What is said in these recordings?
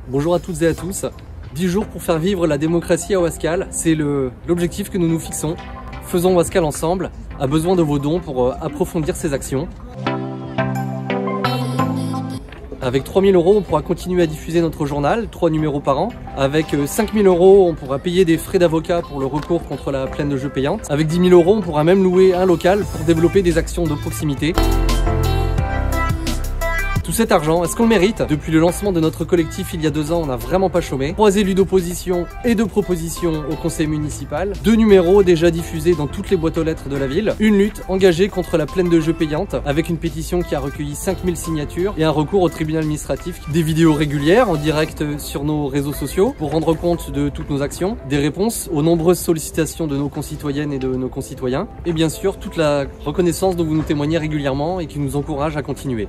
Bonjour à toutes et à tous. 10 jours pour faire vivre la démocratie à Wascal, c'est l'objectif que nous nous fixons. Faisons Wascal ensemble, a besoin de vos dons pour approfondir ses actions. Avec 3 000 €, on pourra continuer à diffuser notre journal, 3 numéros par an. Avec 5 000 €, on pourra payer des frais d'avocat pour le recours contre la plaine de jeu payante. Avec 10 000 €, on pourra même louer un local pour développer des actions de proximité. Tout cet argent, est-ce qu'on le mérite? Depuis le lancement de notre collectif il y a 2 ans, on n'a vraiment pas chômé. 3 élus d'opposition et de proposition au conseil municipal. 2 numéros déjà diffusés dans toutes les boîtes aux lettres de la ville. Une lutte engagée contre la plaine de jeu payante avec une pétition qui a recueilli 5000 signatures et un recours au tribunal administratif. Des vidéos régulières en direct sur nos réseaux sociaux pour rendre compte de toutes nos actions. Des réponses aux nombreuses sollicitations de nos concitoyennes et de nos concitoyens. Et bien sûr, toute la reconnaissance dont vous nous témoignez régulièrement et qui nous encourage à continuer.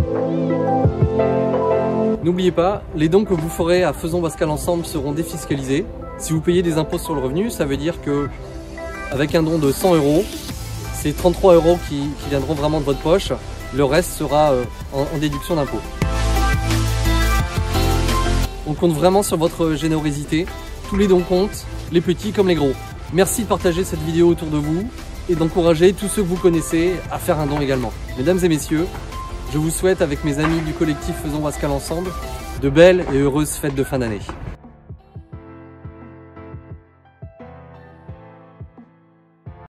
N'oubliez pas, les dons que vous ferez à Faisons Wascal ensemble seront défiscalisés. Si vous payez des impôts sur le revenu, ça veut dire que avec un don de 100 €, c'est 33 € qui viendront vraiment de votre poche. Le reste sera en déduction d'impôts. On compte vraiment sur votre générosité. Tous les dons comptent, les petits comme les gros. Merci de partager cette vidéo autour de vous et d'encourager tous ceux que vous connaissez à faire un don également. Mesdames et messieurs, je vous souhaite, avec mes amis du collectif Faisons Wascal ensemble, de belles et heureuses fêtes de fin d'année.